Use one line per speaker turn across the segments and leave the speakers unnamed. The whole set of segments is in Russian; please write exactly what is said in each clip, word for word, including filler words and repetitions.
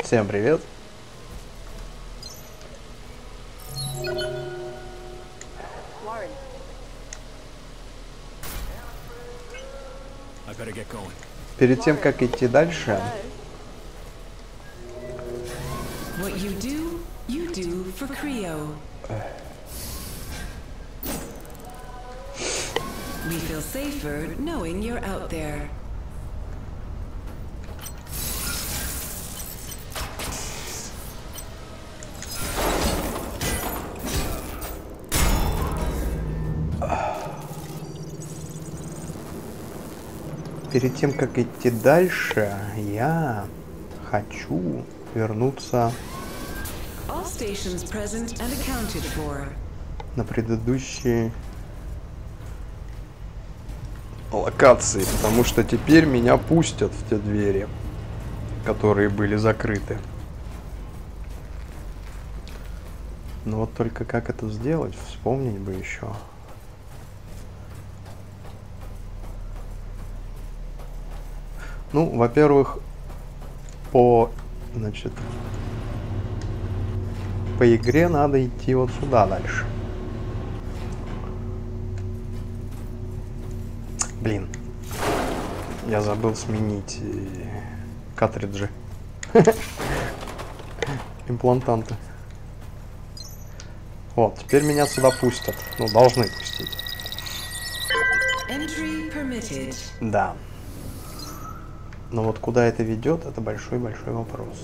Всем привет. Перед тем, как идти дальше,
What you do, you do for Creo. We feel safer knowing you're out there.
перед тем, как идти дальше, я хочу вернуться
All stations present and accounted for.
на предыдущие локации, потому что теперь меня пустят в те двери, которые были закрыты. Но вот только как это сделать, вспомнить бы еще. Ну, во-первых, по, значит, по игре надо идти вот сюда дальше. Блин, я забыл сменить картриджи, имплантанты. Вот, теперь меня сюда пустят. Ну, должны пустить.
Entry permitted.
Да. Но вот куда это ведет, это большой-большой вопрос.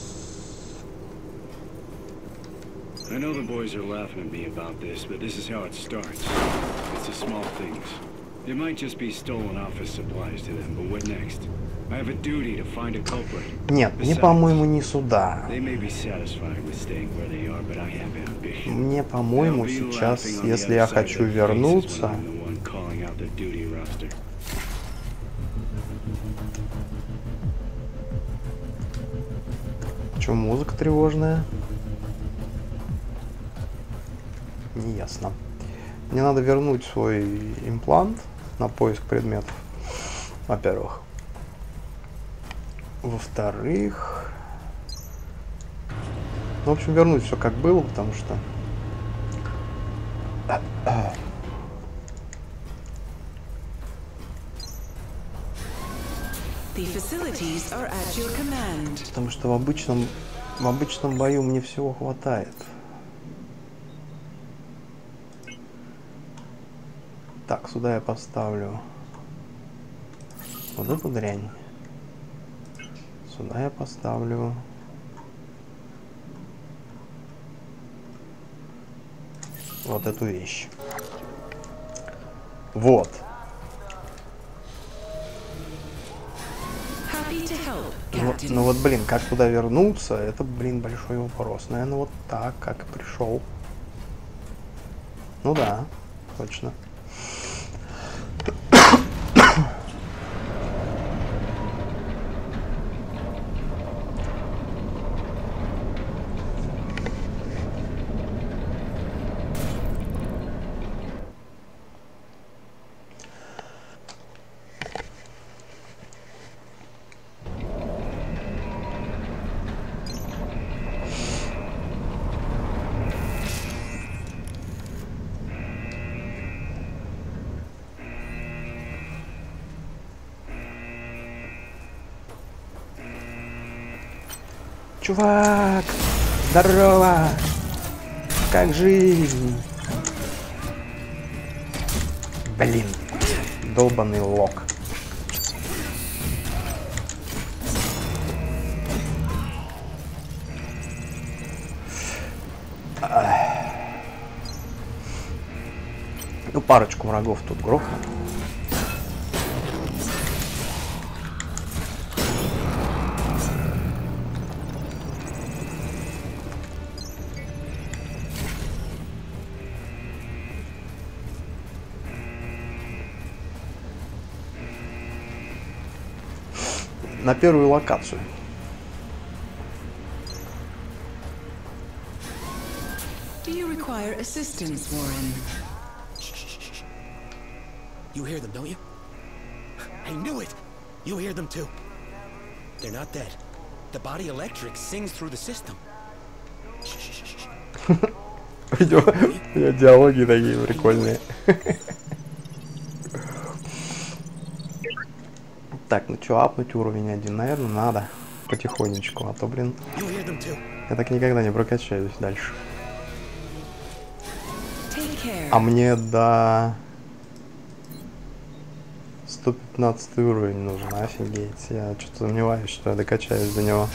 I know the boys are laughing at me about this, but this is how it starts. It's the small things. It might just be stolen office supplies to them, but what next? I have a duty to find a culprit.
Нет, мне, по-моему, не сюда.
They may be satisfied with staying where they are, but I have ambition.
Мне, по-моему, сейчас, если я хочу вернуться... Почему музыка тревожная? Неясно. Мне надо вернуть свой имплант на поиск предметов, во-первых. Во-вторых... Ну, в общем, вернуть все как было, потому что...
The facilities are at your command.
Потому что в обычном, в обычном бою мне всего хватает. Так, сюда я поставлю вот эту дрянь. Сюда я поставлю вот эту вещь. Вот. Ну, ну вот, блин, как туда вернуться, это, блин, большой вопрос. Наверное, вот так, как и пришел. Ну да, точно. Чувак, здорово! Как жизнь? Блин, долбаный лок. Ну, парочку врагов тут грохнул. На первую локацию.
Do you require assistance, Warren?
You hear them, don't you? I knew it! You hear them too. They're not dead. The body electric sings through the system.
У меня диалоги такие прикольные. Так, ну чё, апнуть уровень один, наверное, надо потихонечку, а то, блин, я так никогда не прокачаюсь дальше. А мне до сто пятнадцатый уровень нужен, офигеть, я что-то сомневаюсь, что я докачаюсь до него.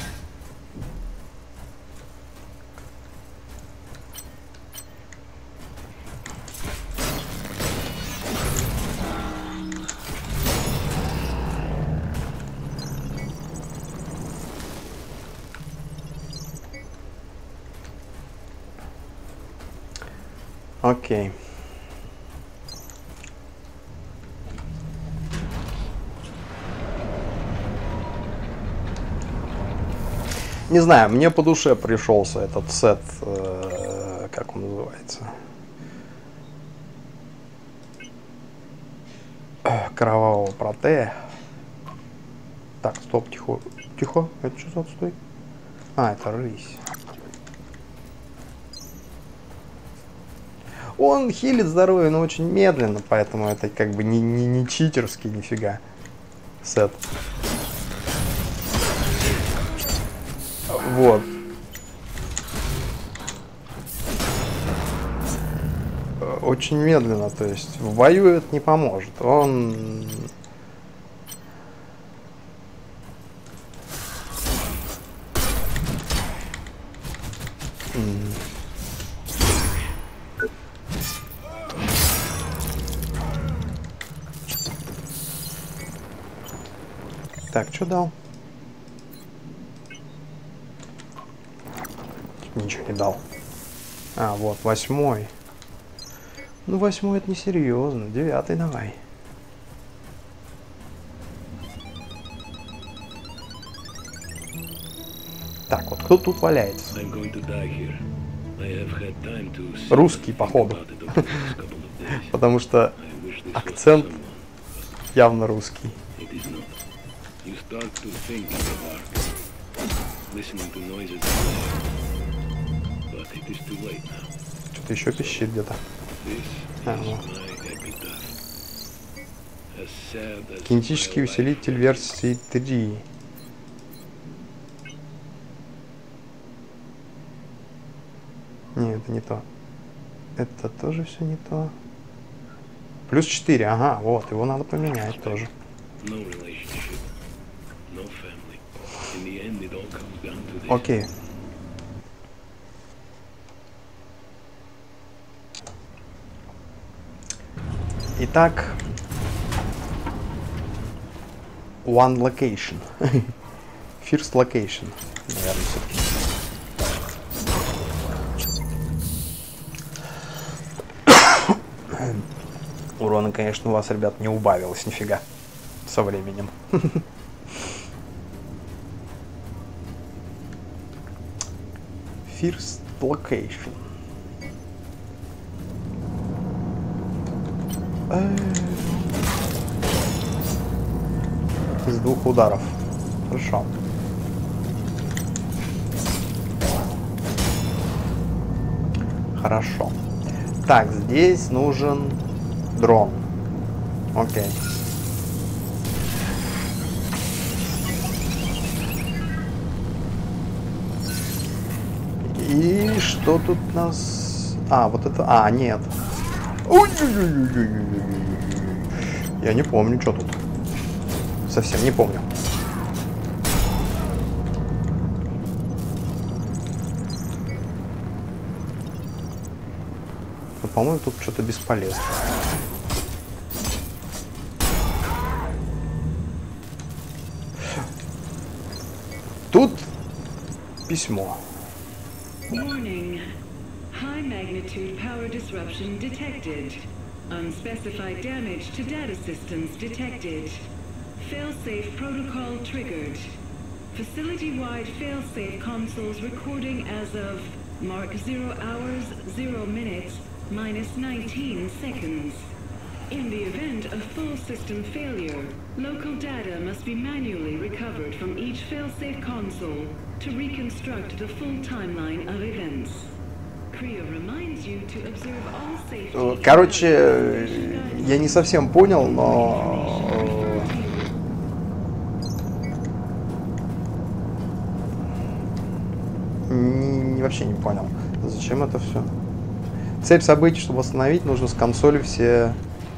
Окей. Не знаю, мне по душе пришелся этот сет, э, как он называется? Кровавого протея. Так, стоп, тихо. Тихо, это что за отстой? А, это рысь. Он хилит здоровье, но очень медленно, поэтому это как бы не, не, не читерский нифига сет. Вот. Очень медленно, то есть в бою это не поможет. Он... Так, что дал? Ничего не дал. А, вот, восьмой. Ну, восьмой это несерьезно. Девятый давай. Так, вот кто тут валяется? Русский, походу. Потому что акцент явно русский. Что-то еще пищит где-то. А, ну. Кинетический усилитель версии три. Не, это не то. Это тоже все не то. Плюс четыре, ага, вот, его надо поменять тоже. Окей. Итак, one location. First location, наверное, все-таки. Урона, конечно, у вас, ребят, не убавилось нифига со временем. First location. Из двух ударов. Хорошо. Хорошо. Так, здесь нужен дрон. Окей. И что тут у нас... А, вот это... А, нет. Я не помню, что тут. Совсем не помню. Но, по-моему, тут что-то бесполезно. Тут письмо.
Warning. High magnitude power disruption detected. Unspecified damage to data systems detected. Failsafe protocol triggered. Facility-wide failsafe consoles recording as of mark zero hours, zero minutes, minus nineteen seconds. In the event of full system failure, local data must be manually recovered from each failsafe console to reconstruct the full timeline of events. Creo reminds you to observe all safety.
Короче, я не совсем понял, но не, вообще не понял, зачем это все. Цепь событий, чтобы восстановить, нужно с консоли все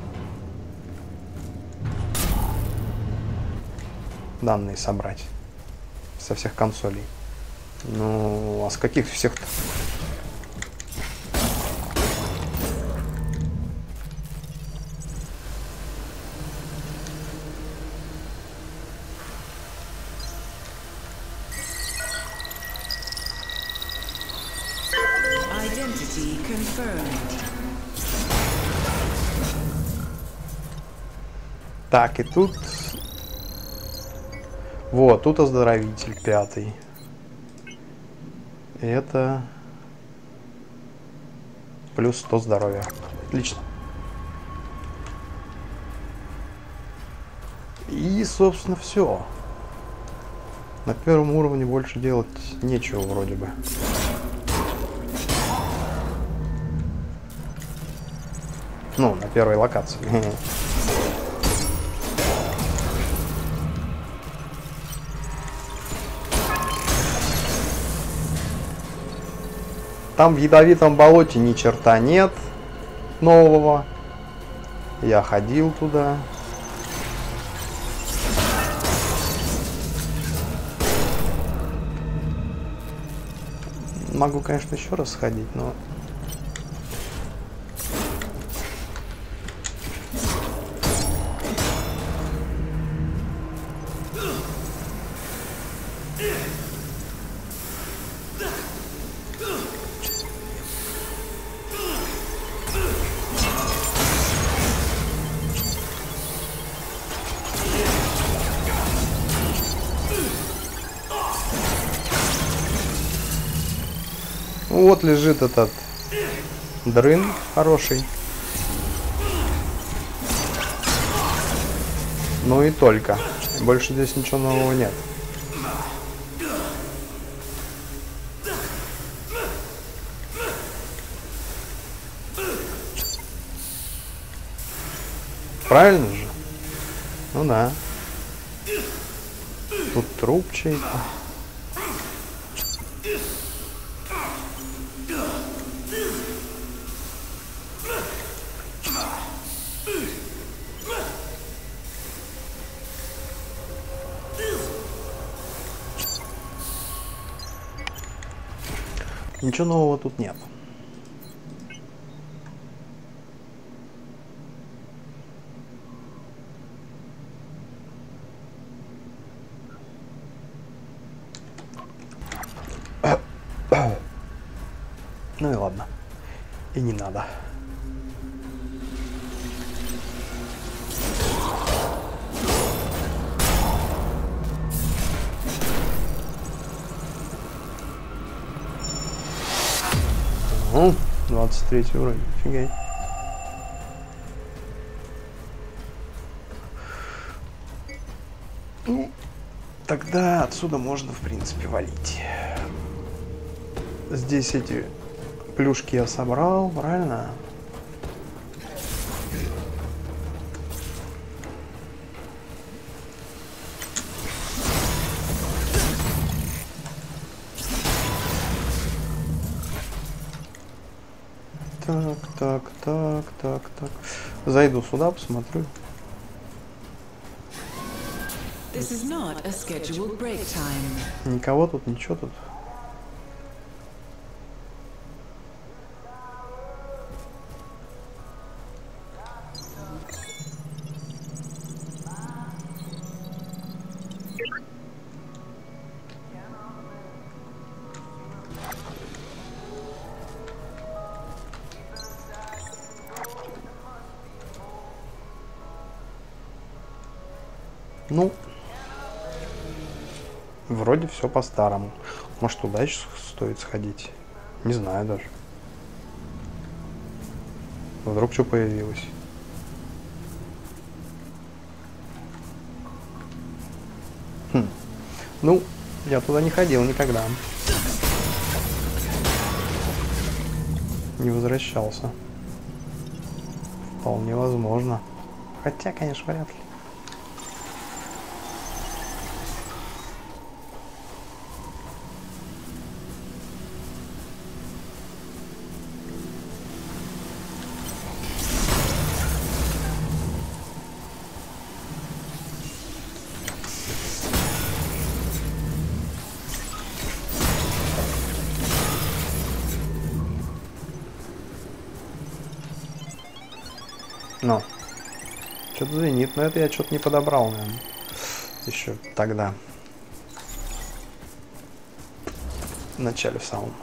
данные собрать. Со всех консолей. Ну, а с каких всех-то?
Identity confirmed.
Так, и тут... Вот, тут оздоровитель пятый. И это... Плюс сто здоровья. Отлично. И, собственно, все. На первом уровне больше делать нечего вроде бы. Ну, на первой локации. Там в ядовитом болоте ни черта нет нового. Я ходил туда. Могу, конечно, еще раз сходить, но... Вот лежит этот дрын хороший. Ну и только. Больше здесь ничего нового нет. Правильно же? Ну да. Тут труп чей-то. Ничего нового тут нет. Ну и ладно. И не надо. О, двадцать третий уровень. Офигеть. Ну, тогда отсюда можно, в принципе, валить. Здесь эти плюшки я собрал, правильно? Так, так, так, так, так. Зайду сюда, посмотрю.
This is not a scheduled break time.
Никого тут, ничего тут. Ну, вроде все по-старому. Может, туда еще стоит сходить? Не знаю даже. Вдруг что появилось. Ну, я туда не ходил никогда. Не возвращался. Вполне возможно. Хотя, конечно, вряд ли. Но что-то звенит, но это я что-то не подобрал, наверное. Еще тогда. В начале в самом.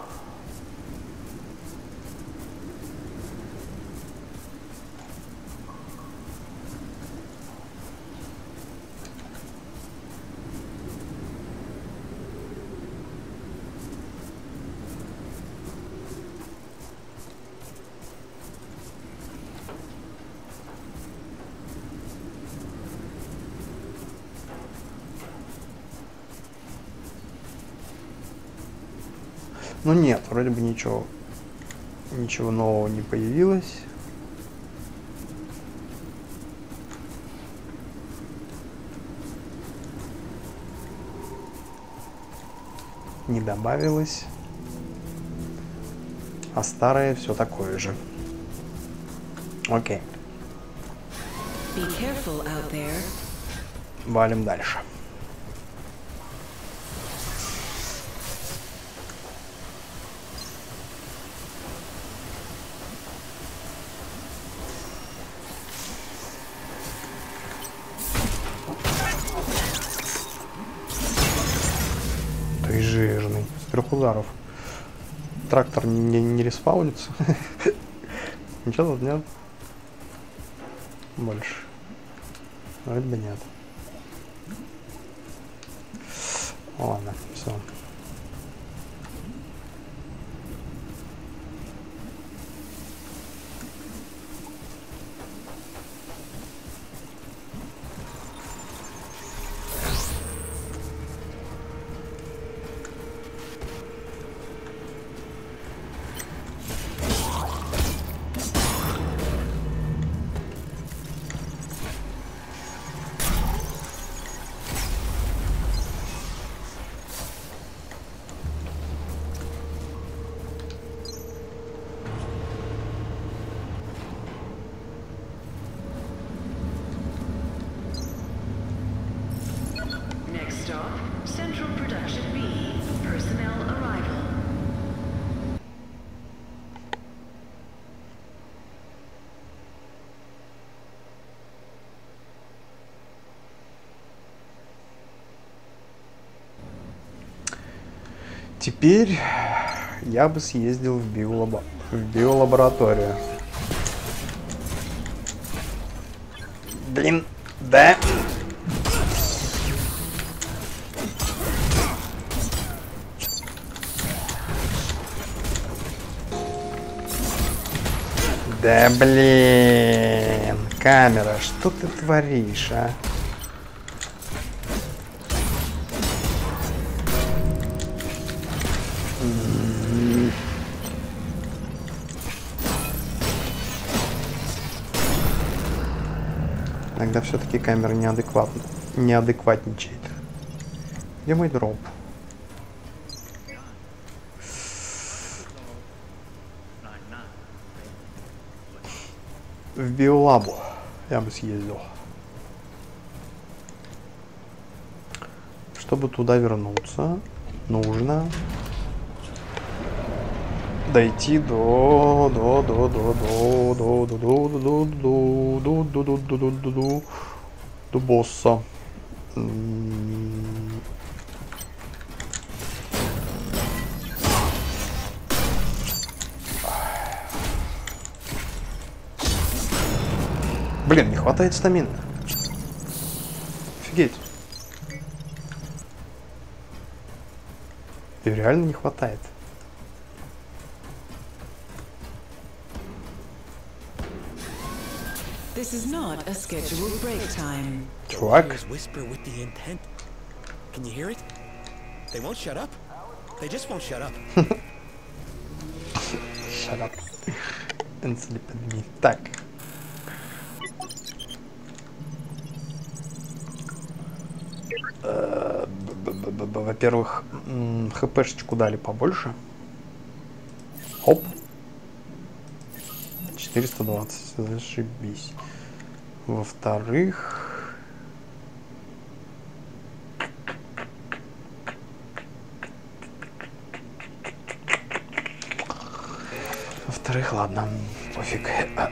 Ну нет, вроде бы ничего, ничего нового не появилось. Не добавилось. А старое все такое же. Окей.
Be careful out there.
Валим дальше. Ты жирный. С трех ударов. Трактор не, не, не респаунится. Ничего тут нет. Больше. Вроде бы нет. Ладно, все.
Next stop, Central Production B. Personnel arrival.
Теперь я бы съездил в, биолабо... в биолабораторию. Блин, да. Да блин, камера, что ты творишь, а? Иногда все-таки камера неадекватна, неадекватничает. Где мой дроп? В биолабу я бы съездил. Чтобы туда вернуться, нужно дойти до до до до до до до до до до до до до до до до до босса. Блин, не хватает стамины. Офигеть. И реально не хватает.
This is not a scheduled break time.
Чувак.
Whisper with the intent. Can you hear it? They won't shut up. They just won't shut up.
Shut up. And sleep with me. Так. Во-первых, хпшечку дали побольше. Оп. четыреста двадцать. Зашибись. Во-вторых... Во-вторых, ладно, пофиг.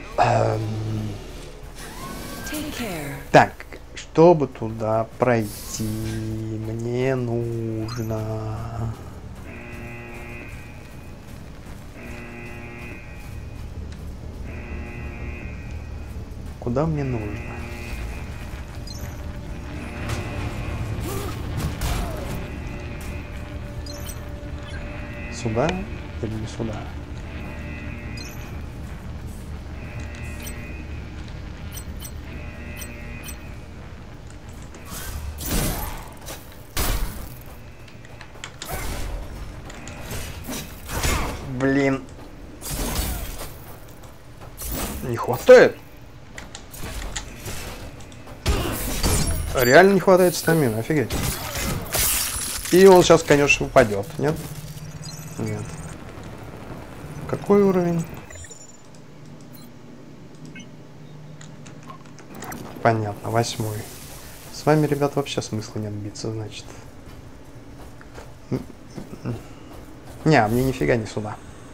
Так, чтобы туда пройти, мне нужно... Куда мне нужно? Сюда или не сюда? Блин. Не хватает. Реально не хватает стамины, офигеть. И он сейчас, конечно, упадет, нет? Нет. Какой уровень? Понятно, восьмой. С вами, ребят, вообще смысла нет биться, значит. Не, мне нифига не сюда.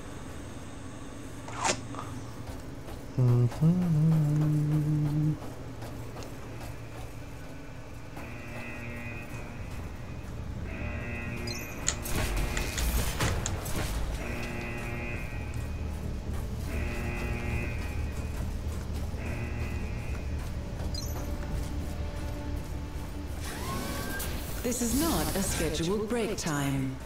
This is not a scheduled break time.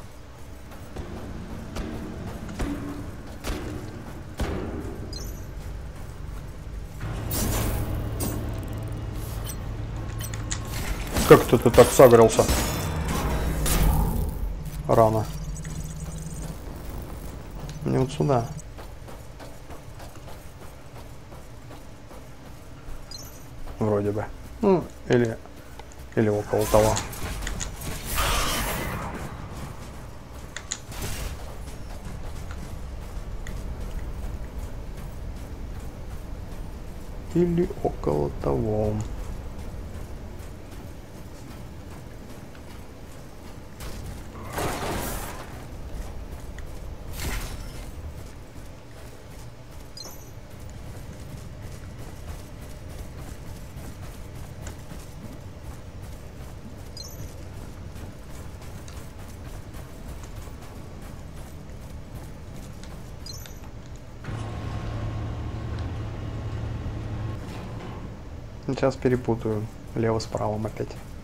Как ты, ты так согрелся? Рано. Мне вот сюда. Вроде бы. Ну, или... Или около того. Или около того. Сейчас перепутаю лево с правым опять.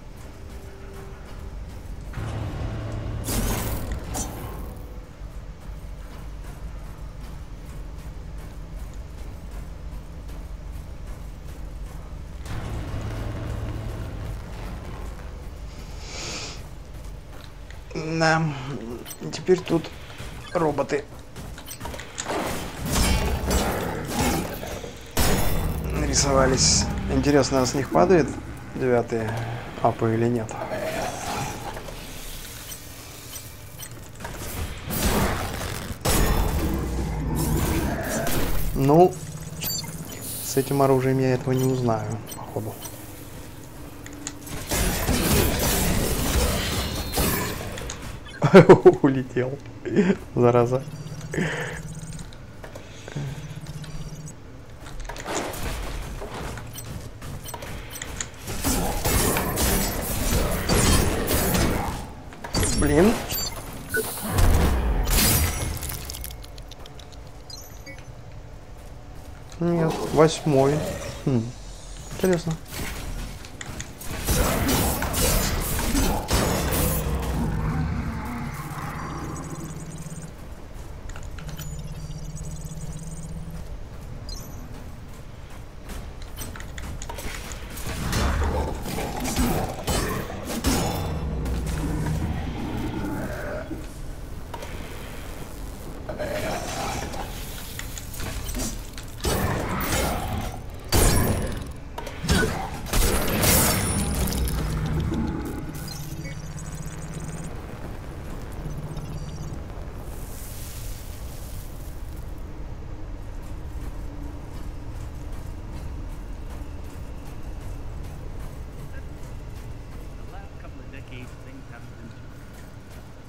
Да, теперь тут роботы нарисовались. Интересно, с них падает девятые апы или нет? Ну, с этим оружием я этого не узнаю, походу. Улетел, зараза. Блин. Нет, восьмой. Хм. Интересно.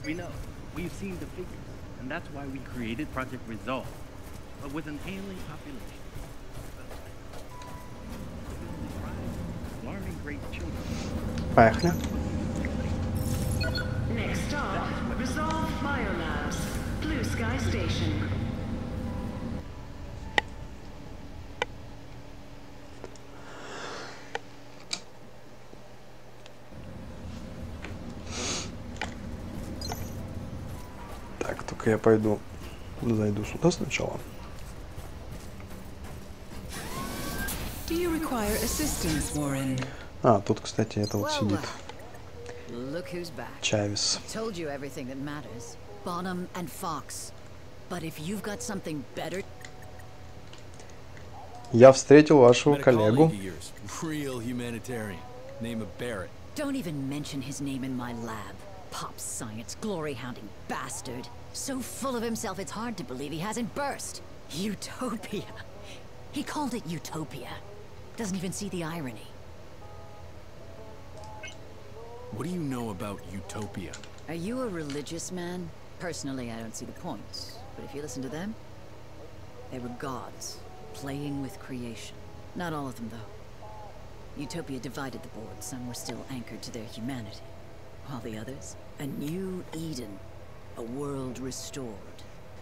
We know. We've seen the figures, and that's why we created Project Resolve. But with an ailing population, learning great children.
Поехали.
Next stop, Resolve Biolabs, Blue Sky Station.
Так, только я пойду, зайду сюда сначала.
Do you require assistance, Warren?
А, тут, кстати, это вот сидит.
Look who's back.
Чавес.
Told you everything that matters. Bonham and Fox. But if you've got something better...
Я встретил вашего коллегу.
Real humanitarian. Name of Barrett.
Don't even mention his name in my lab. Pop science, glory-hounding bastard. So full of himself it's hard to believe he hasn't burst. Utopia. He called it Utopia. Doesn't even see the irony.
What do you know about Utopia?
Are you a religious man? Personally, I don't see the point. But if you listen to them, they were gods, playing with creation. Not all of them, though. Utopia divided the board. Some were still anchored to their humanity. While the others, a new Eden. A world restored.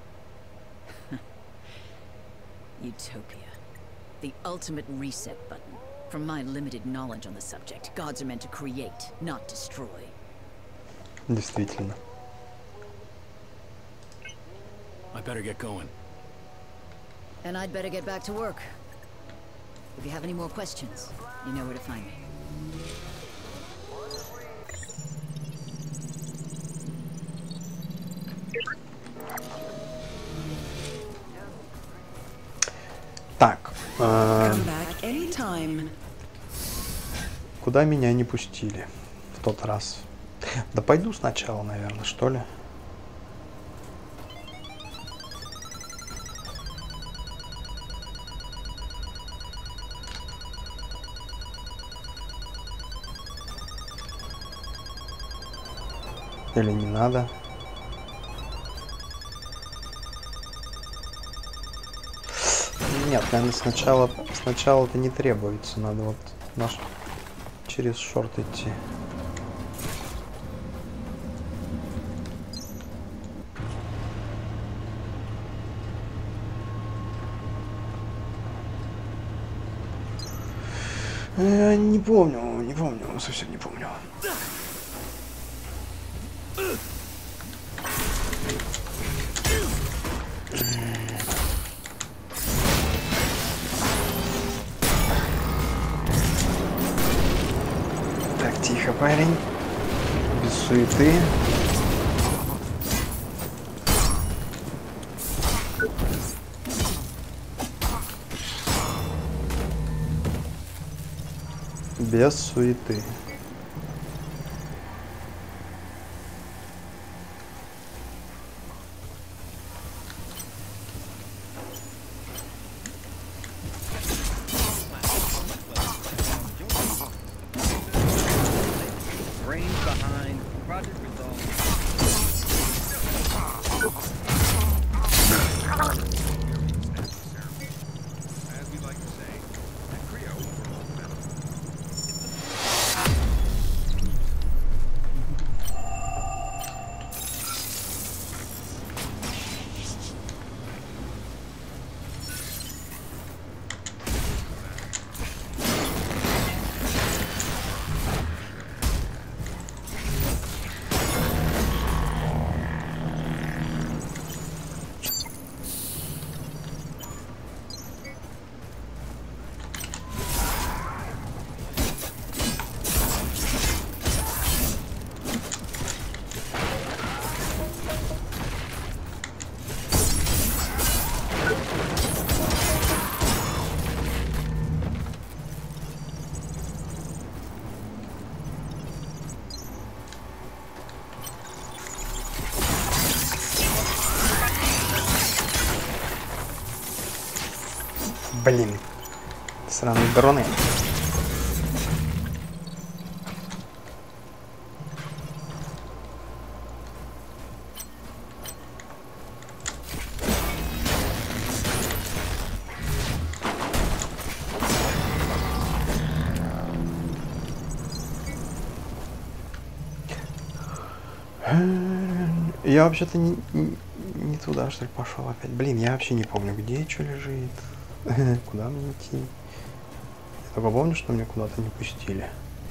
Utopia. The ultimate reset button. From my limited knowledge on the subject, gods are meant to create, not destroy.
Действительно.
I better get going.
And I'd better get back to work. If you have any more questions, you know where to find me.
Так. Э,
Come back anytime.
куда меня не пустили в тот раз? Да пойду сначала, наверное, что ли? Или не надо? Нет, наверное, сначала, сначала это не требуется. Надо вот наш через шорт идти. Э, не помню, не помню, совсем не помню. Так, тихо, парень. Без суеты. Без суеты.
Brains behind Project Resolve.
As we like to say, at Creo, we're all metal.
Блин. Сраные дроны. Я вообще-то не, не, не туда, что ли, пошел опять. Блин, я вообще не помню, где что лежит. Куда мне идти? Я только помню, что меня куда-то не пустили.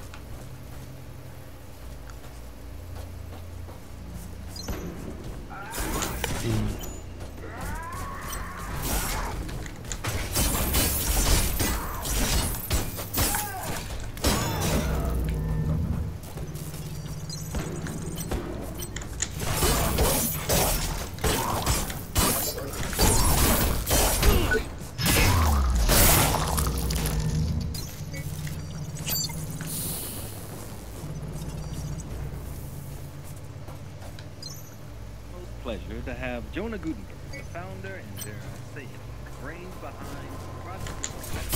Pleasure to have Jonah Gutenberg, the founder and their uh, say brains behind Project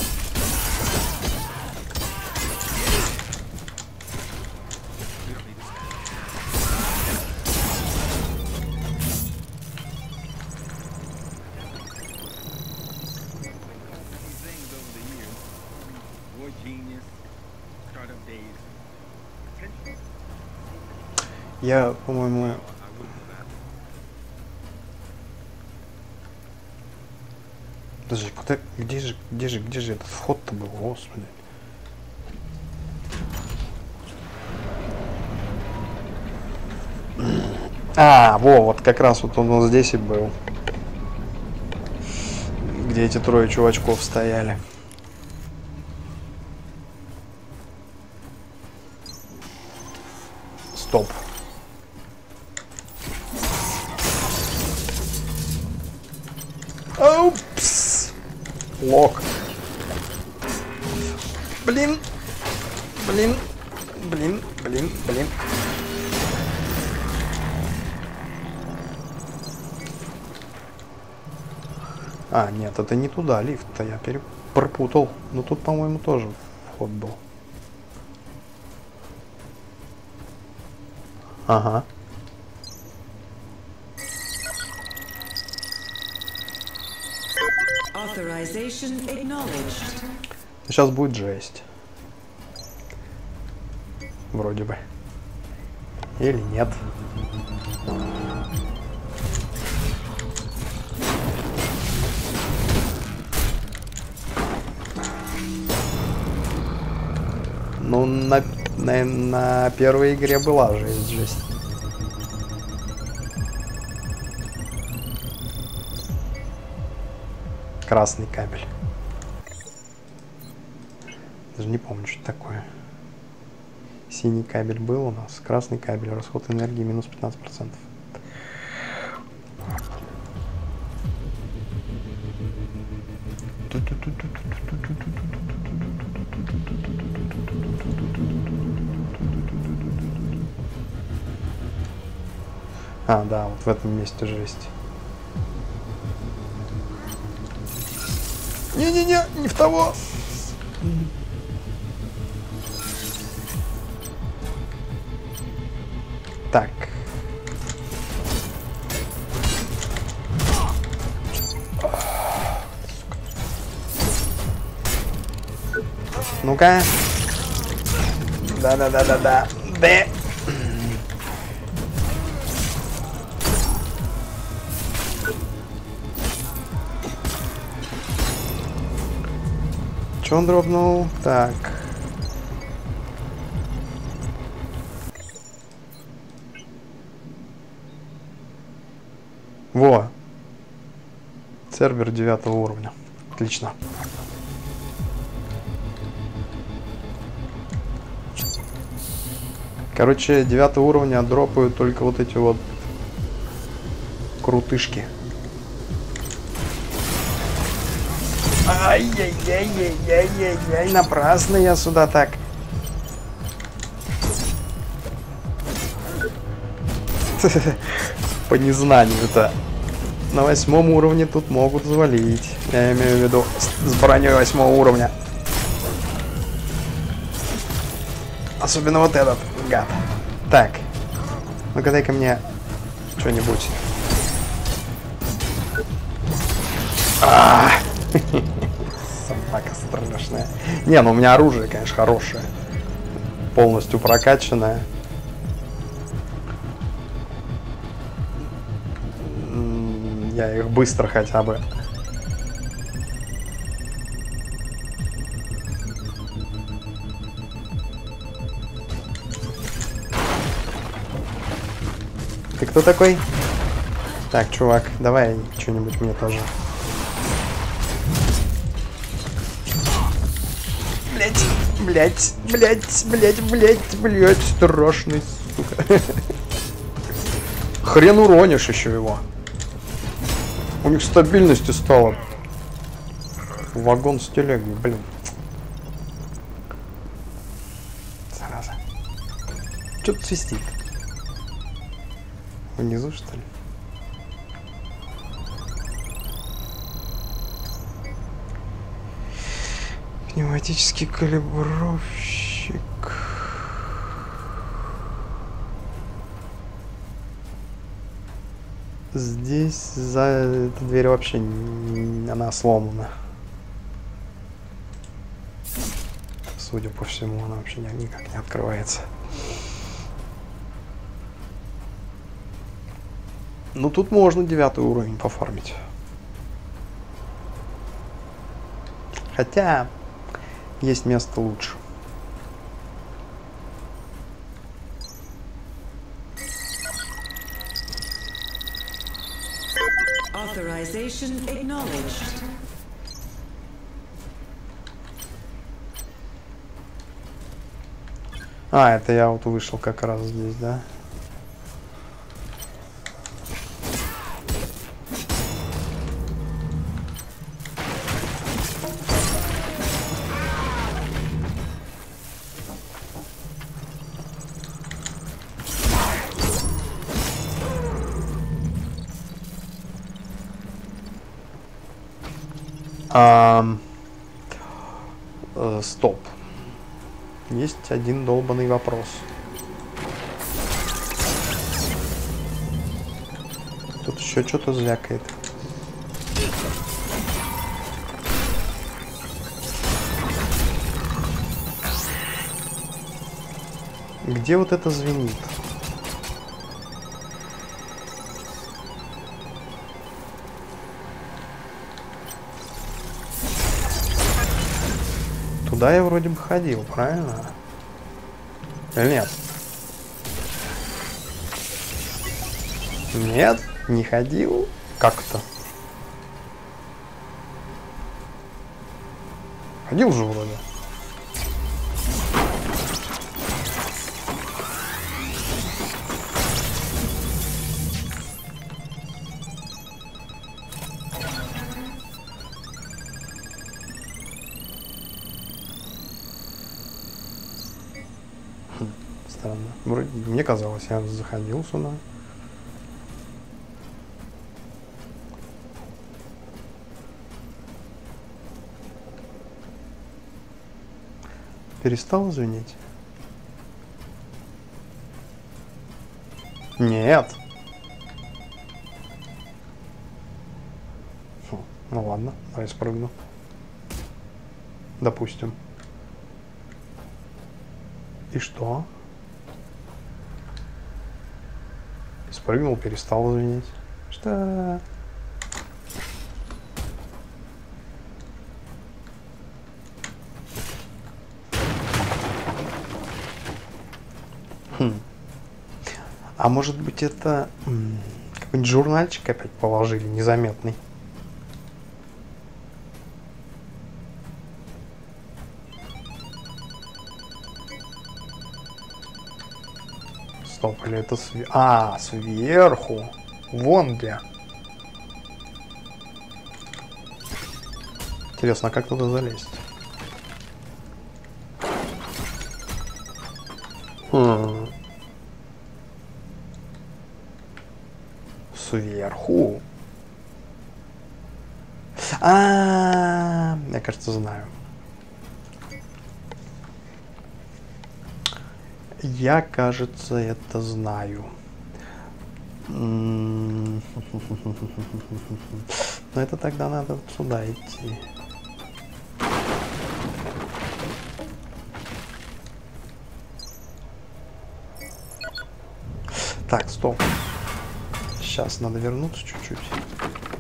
things over the years. War genius, startup days, potential.
Я, по-моему... Подожди, куда, где же, где же, где же этот вход-то был, господи. А, во, вот как раз вот он вот здесь и был. Где эти трое чувачков стояли. Стоп. Опс. Лок. Блин. Блин. Блин. Блин. Блин. А, нет, это не туда, лифт-то я перепутал. Но тут, по-моему, тоже вход был. Ага. Сейчас будет жесть. Вроде бы. Или нет. Ну, на, на, на первой игре была жесть, жесть. Красный кабель. Даже не помню, что такое. Синий кабель был у нас. Красный кабель. Расход энергии минус пятнадцать процентов. А, да, вот в этом месте жесть. Не-не-не, не в того. Так. Ну-ка. Да-да-да-да-да. Да. Че он дропнул? Так. Во. Сервер девятого уровня. Отлично. Короче, девятого уровня дропают только вот эти вот крутышки. Ай-яй-яй-яй-яй-яй-яй, напрасно я сюда так. По незнанию-то. На восьмом уровне тут могут завалить. Я имею в виду с броней восьмого уровня. Особенно вот этот гад. Так. Ну-ка дай-ка мне что-нибудь. А-а-а! Собака страшная. Не, ну у меня оружие, конечно, хорошее. Полностью прокачанное. Я их быстро хотя бы. Ты кто такой? Так, чувак, давай что-нибудь мне тоже. Блять, блять, блять, блять, блять, блять, страшный, сука. Хрен уронишь еще его. У них стабильности стало. Вагон с телегой, блин. Зараза. Что тут свистит? Внизу, что ли? Пневматический калибровщик. Здесь за эта дверь вообще не... она сломана. Судя по всему, она вообще никак не открывается. Ну тут можно девятый уровень пофармить. Хотя есть место лучше.
Authorization acknowledged.
А, это я вот вышел как раз здесь, да? А, э, стоп. Есть один долбанный вопрос. Тут еще что-то звякает. Где вот это звенит? Туда я вроде бы ходил, правильно? Или нет? Нет, не ходил. Как-то. Ходил же вроде. Странно. Вроде, мне казалось, я заходил сюда. Перестал звенеть? Нет. Фу, ну ладно, давай спрыгну. Допустим. И что? Спрыгнул, перестал звенеть. Что? Хм. А может быть это какой-нибудь журнальчик опять положили незаметный? Стоп, или это св... А, сверху. Вон где. Интересно, а как туда залезть? Хм. Сверху. А, -а, -а, я, кажется, знаю. Я, кажется, это знаю. Но это тогда надо сюда идти. Так, стоп. Сейчас надо вернуться чуть-чуть.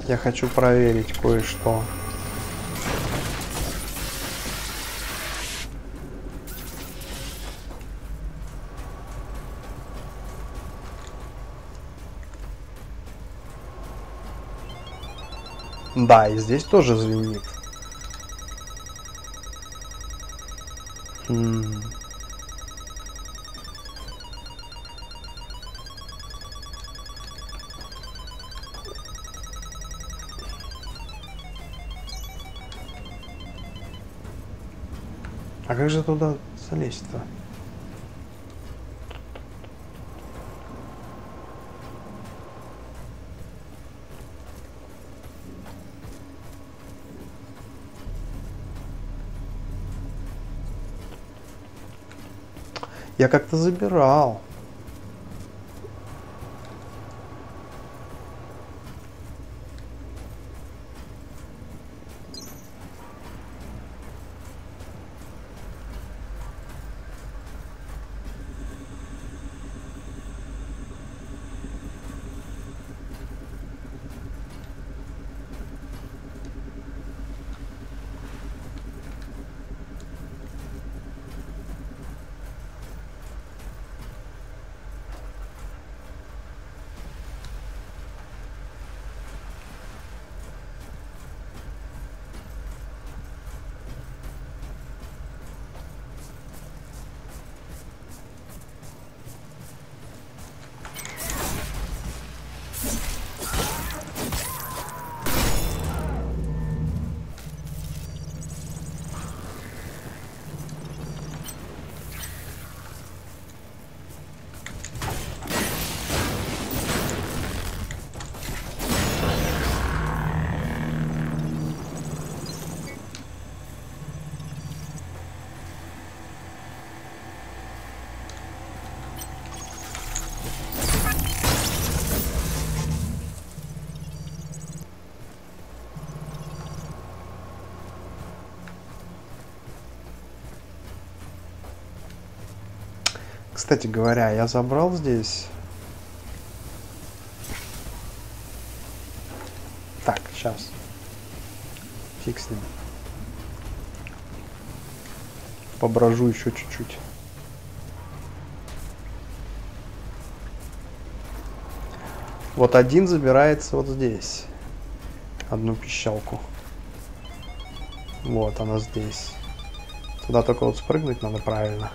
Я хочу проверить кое-что. Да, и здесь тоже звенит. М-м. А как же туда залезть-то? Я как-то забирал. Кстати говоря, я забрал здесь. Так, сейчас. Фиг с ним. Поброжу еще чуть-чуть. Вот один забирается вот здесь. Одну пищалку. Вот она здесь. Туда только вот спрыгнуть надо правильно.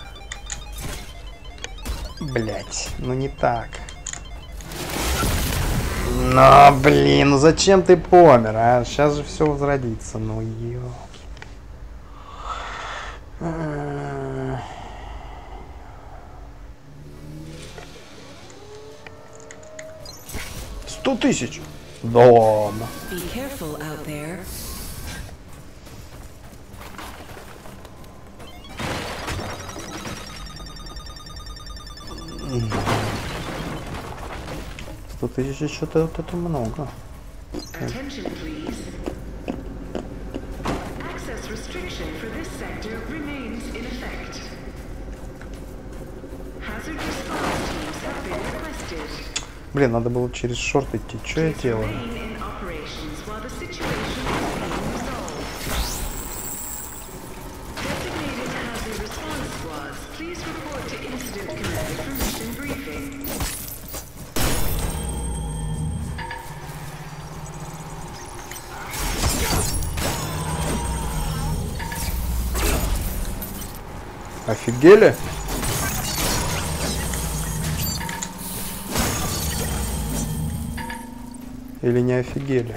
Блять, ну не так. Но, блин, ну зачем ты помер, а? Сейчас же все возродится, ну ёлки. Сто тысяч. Да ладно. Сто тысяч, что-то вот это много.
Attention, please. Access restriction for this sector remains in effect. Hazard response teams have been requested.
Блин, надо было через шорт идти. Что я делаю?
Remain in operations while the situation is being resolved. Designated hazard response squads, please report to incident command for mission briefing.
Офигели? Или не офигели?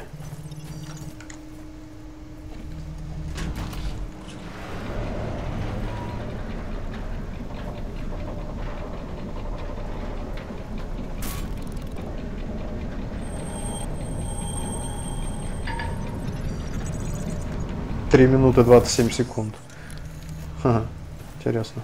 Три минуты двадцать семь секунд. Ха-ха. Интересно.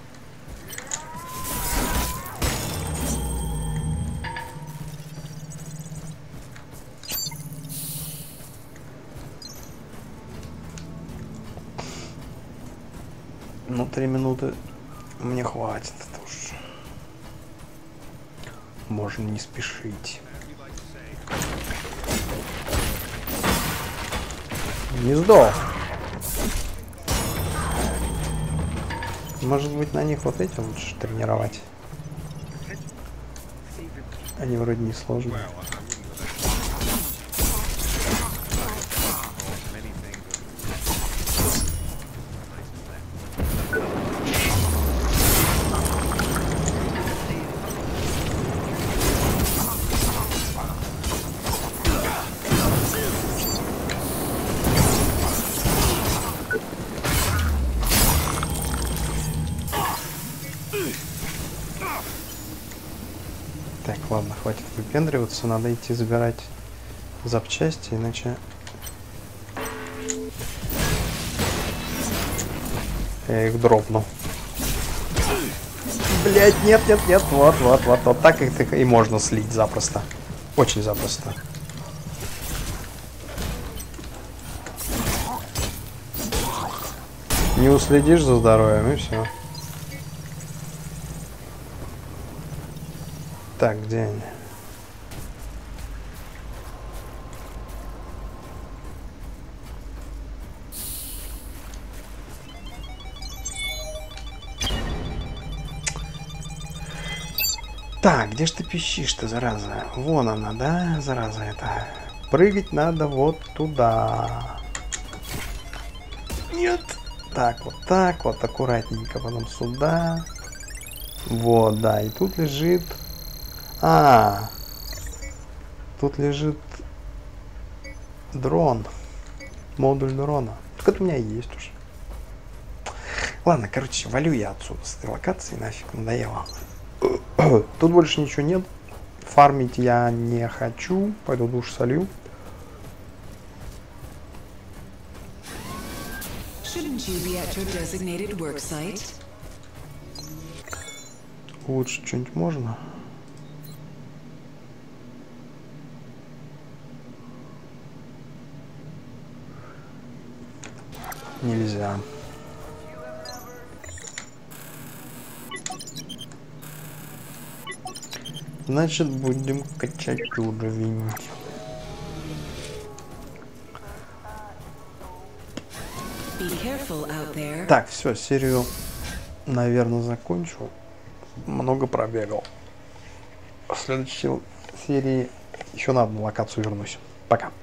Ну, три минуты мне хватит тоже. Можно не спешить. не сдох. Может быть, на них вот эти лучше тренировать. Они вроде не сложные. Так, ладно, хватит выпендриваться, надо идти забирать запчасти, иначе я их дропну. Блять, нет, нет, нет, вот, вот, вот, вот так их и можно слить запросто. Очень запросто. Не уследишь за здоровьем и все. Так, где они? Так, где ж ты пищишь-то, зараза? Вон она, да, зараза это. Прыгать надо вот туда. Нет. Так, вот так, вот аккуратненько, потом сюда. Вот, да, и тут лежит... А, тут лежит дрон, модуль дрона. Так это у меня есть уже. Ладно, короче, валю я отсюда с этой локации, нафиг, надоело. Тут больше ничего нет. Фармить я не хочу. Пойду душ солью. Лучше что-нибудь можно? Нельзя. Значит, будем качать уровень. Так, все, серию, наверное, закончу. Много пробегал. В следующей серии еще на одну локацию вернусь. Пока.